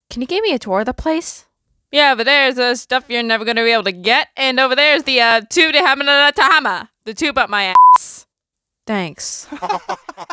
Can you give me a tour of the place? Yeah, over there's stuff you're never gonna be able to get, and over there's the tube to hammer, the tube up my ass. Thanks.